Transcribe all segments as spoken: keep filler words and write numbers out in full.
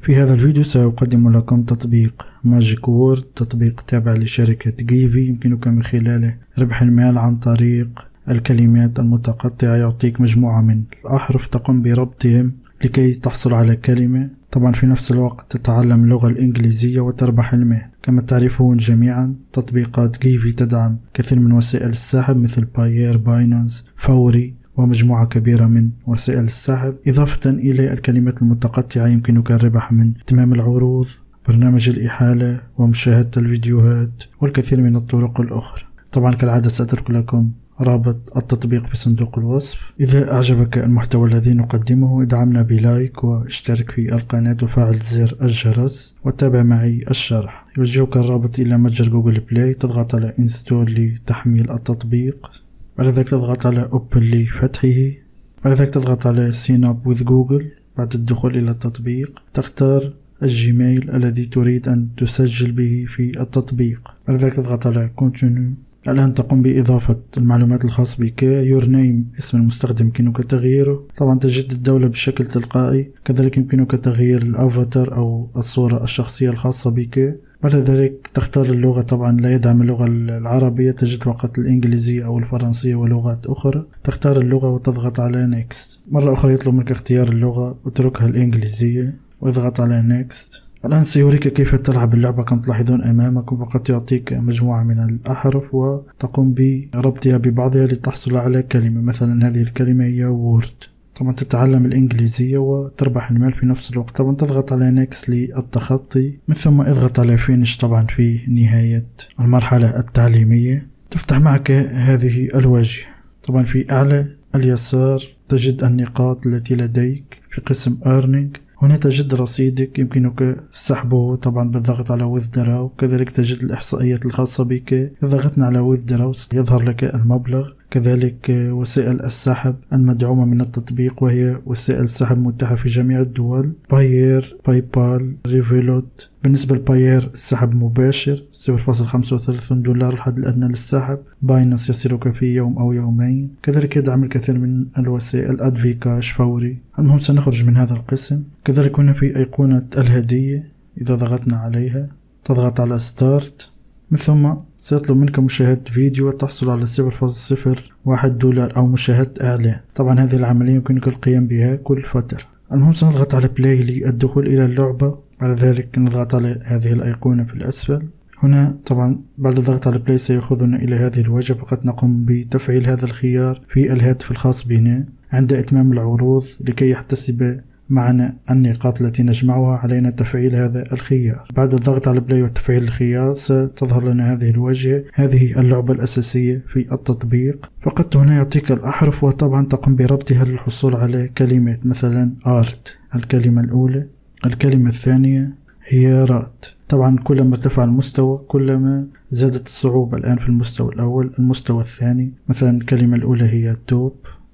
في هذا الفيديو سأقدم لكم تطبيق ماجيك وورد، تطبيق تابع لشركة جيفي يمكنك من خلاله ربح المال عن طريق الكلمات المتقطعة. يعطيك مجموعة من الأحرف تقوم بربطهم لكي تحصل على كلمة. طبعا في نفس الوقت تتعلم اللغة الإنجليزية وتربح المال. كما تعرفون جميعا تطبيقات جيفي تدعم كثير من وسائل السحب مثل باير، باينانس، فوري ومجموعة كبيرة من وسائل السحب. إضافة إلى الكلمات المتقطعة يمكنك الربح من تمام العروض، برنامج الإحالة ومشاهدة الفيديوهات والكثير من الطرق الأخرى. طبعا كالعادة سأترك لكم رابط التطبيق في صندوق الوصف. إذا أعجبك المحتوى الذي نقدمه ادعمنا بلايك واشترك في القناة وفعل زر الجرس وتابع معي الشرح. يوجهك الرابط إلى متجر جوجل بلاي، تضغط على انستول لتحميل التطبيق، بعد ذلك تضغط على اوبن لفتحه، بعد ذلك تضغط على سين اب وذ جوجل. بعد الدخول إلى التطبيق تختار الجيميل الذي تريد أن تسجل به في التطبيق، بعد ذلك تضغط على كونتينيو. الآن تقوم بإضافة المعلومات الخاصة بك. يور نيم اسم المستخدم يمكنك تغييره، طبعا تجد الدولة بشكل تلقائي، كذلك يمكنك تغيير الأفاتار أو الصورة الشخصية الخاصة بك. بعد ذلك تختار اللغة، طبعا لا يدعم اللغة العربية، تجد فقط الإنجليزية أو الفرنسية ولغات أخرى. تختار اللغة وتضغط على نيكست. مرة أخرى يطلب منك اختيار اللغة، اتركها الإنجليزية واضغط على نيكست. الآن سيوريك كيف تلعب اللعبة. كما تلاحظون أمامكم فقط يعطيك مجموعة من الأحرف وتقوم بربطها ببعضها لتحصل على كلمة. مثلا هذه الكلمة هي وورد. طبعا تتعلم الإنجليزية وتربح المال في نفس الوقت. طبعا تضغط على نيكست للتخطي، من ثم اضغط على فينيش طبعا في نهاية المرحلة التعليمية. تفتح معك هذه الواجهة. طبعا في أعلى اليسار تجد النقاط التي لديك في قسم earning. هنا تجد رصيدك يمكنك سحبه طبعا بالضغط على withdraw. كذلك تجد الإحصائيات الخاصة بك. إذا ضغطنا على withdraw يظهر لك المبلغ. كذلك وسائل السحب المدعومة من التطبيق، وهي وسائل سحب متاحة في جميع الدول: باير، باي بال، ريفولوت. بالنسبة لباير السحب مباشر صفر فاصلة خمسة وثلاثين دولار الحد الأدنى للسحب. باينانس يصلك في يوم أو يومين. كذلك يدعم الكثير من الوسائل أدفيكاش، فوري. المهم سنخرج من هذا القسم. كذلك هنا في أيقونة الهدية، إذا ضغطنا عليها تضغط على ستارت، من ثم سيطلب منك مشاهدة فيديو وتحصل على صفر فاصلة صفر واحد دولار أو مشاهدة إعلان. طبعا هذه العملية يمكنك القيام بها كل فترة. المهم سنضغط على بلاي للدخول إلى اللعبة. بعد ذلك نضغط على هذه الأيقونة في الأسفل. هنا طبعا بعد الضغط على بلاي سيأخذنا إلى هذه الواجهة. فقط نقوم بتفعيل هذا الخيار في الهاتف الخاص بنا. عند إتمام العروض لكي يحتسب معنا النقاط التي نجمعها علينا تفعيل هذا الخيار. بعد الضغط على بلاي وتفعيل الخيار ستظهر لنا هذه الواجهة. هذه اللعبة الأساسية في التطبيق. فقط هنا يعطيك الأحرف وطبعا تقوم بربطها للحصول على كلمات. مثلا آرت الكلمة الأولى، الكلمة الثانية هي رات. طبعا كلما ارتفع المستوى كلما زادت الصعوبة. الآن في المستوى الأول. المستوى الثاني مثلا الكلمة الأولى هي توب،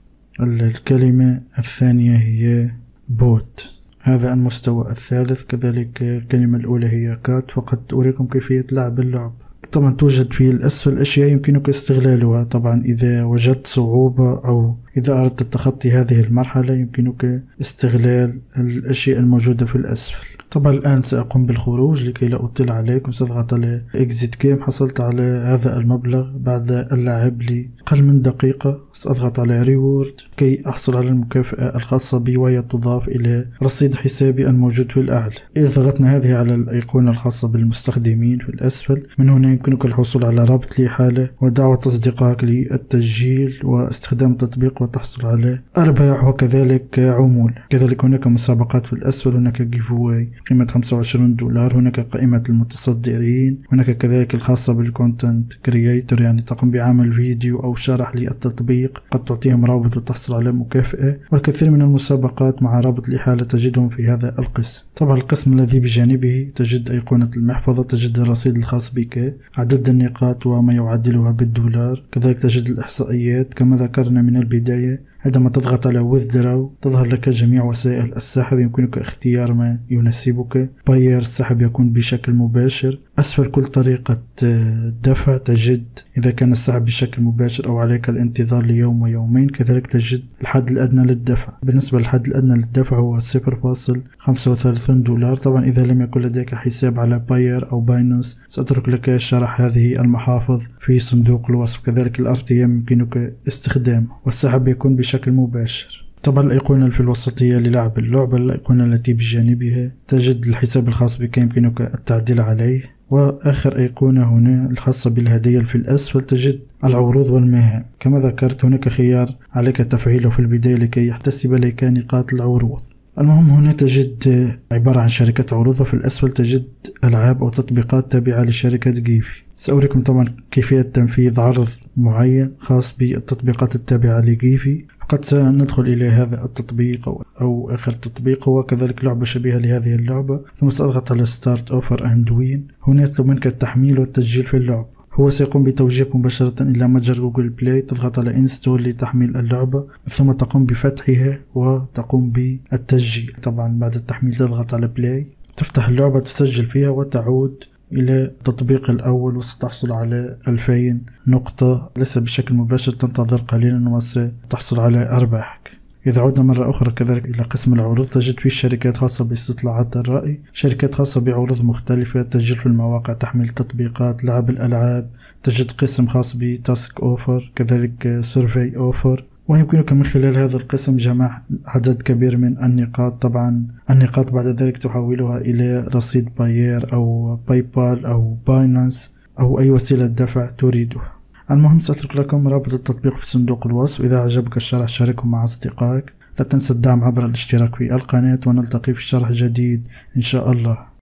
الكلمة الثانية هي بوت. هذا المستوى الثالث. كذلك الكلمة الأولى هي كات. فقط أريكم كيفية لعب اللعب. طبعا توجد في الأسفل أشياء يمكنك استغلالها. طبعا إذا وجدت صعوبة أو إذا أردت التخطي هذه المرحلة يمكنك استغلال الأشياء الموجودة في الأسفل. طبعا الآن سأقوم بالخروج لكي لا أطل عليكم. سأضغط على Exit Game. حصلت على هذا المبلغ بعد اللعب لي أقل من دقيقة. سأضغط على Reward كي أحصل على المكافأة الخاصة بي وهي تضاف إلى رصيد حسابي الموجود في الأعلى. إذا ضغطنا هذه على الأيقونة الخاصة بالمستخدمين في الأسفل، من هنا يمكنك الحصول على رابط الإحالة ودعوة أصدقائك للتسجيل واستخدام التطبيق وتحصل على أرباح وكذلك عمولة. كذلك هناك مسابقات في الأسفل. هناك جيفواي قيمة خمسة وعشرين دولار. هناك قائمة المتصدرين. هناك كذلك الخاصة بالكونتنت كرياتور، يعني تقوم بعمل فيديو أو شرح للتطبيق، قد تعطيهم رابط وتحصل على مكافأة. والكثير من المسابقات مع رابط الإحالة تجدهم في هذا القسم. طبعا القسم الذي بجانبه تجد أيقونة المحفظة، تجد الرصيد الخاص بك، عدد النقاط وما يعادلها بالدولار. كذلك تجد الإحصائيات. كما ذكرنا من البداية عندما تضغط على withdraw تظهر لك جميع وسائل السحب. يمكنك اختيار ما يناسبك. باير السحب يكون بشكل مباشر، أسفل كل طريقة دفع تجد إذا كان السحب بشكل مباشر أو عليك الانتظار ليوم ويومين. كذلك تجد الحد الأدنى للدفع. بالنسبة للحد الأدنى للدفع هو صفر فاصلة خمسة وثلاثين دولار. طبعا إذا لم يكن لديك حساب على باير أو باينانس سأترك لك شرح هذه المحافظ في صندوق الوصف. كذلك الار تي ام يمكنك استخدامه والسحب يكون بشكل مباشر. طبعا الأيقونة في الوسطية للعب اللعبة، الأيقونة التي بجانبها تجد الحساب الخاص بك يمكنك التعديل عليه. وآخر أيقونة هنا الخاصة بالهدية في الأسفل تجد العروض والمهام. كما ذكرت هناك خيار عليك تفعيله في البداية لكي يحتسب لك نقاط العروض. المهم هنا تجد عبارة عن شركة عروض، وفي الأسفل تجد ألعاب أو تطبيقات تابعة لشركة جيفي. سأوريكم طبعا كيفية تنفيذ عرض معين خاص بالتطبيقات التابعة لجيفي. قد سندخل إلى هذا التطبيق أو آخر تطبيق هو كذلك لعبة شبيهة لهذه اللعبة، ثم سأضغط على ستارت أوفر أند وين. هنا يطلب منك التحميل والتسجيل في اللعبة. هو سيقوم بتوجيهك مباشرة إلى متجر جوجل بلاي. تضغط على انستول لتحميل اللعبة، ثم تقوم بفتحها وتقوم بالتسجيل. طبعا بعد التحميل تضغط على بلاي، تفتح اللعبة، تسجل فيها وتعود إلى التطبيق الأول وستحصل على ألفين نقطة. ليس بشكل مباشر، تنتظر قليلا وستحصل على أرباحك. إذا عدنا مرة أخرى كذلك إلى قسم العروض تجد فيه شركات خاصة باستطلاعات الرأي، شركات خاصة بعروض مختلفة، تسجيل في المواقع، تحميل تطبيقات، لعب الألعاب. تجد قسم خاص بتاسك أوفر، كذلك سيرفي أوفر. ويمكنك من خلال هذا القسم جمع عدد كبير من النقاط. طبعا النقاط بعد ذلك تحولها إلى رصيد باير أو باي بال أو باينانس أو أي وسيلة دفع تريدها. المهم سأترك لكم رابط التطبيق في صندوق الوصف. إذا عجبك الشرح شاركه مع أصدقائك. لا تنسى الدعم عبر الاشتراك في القناة، ونلتقي في شرح جديد إن شاء الله.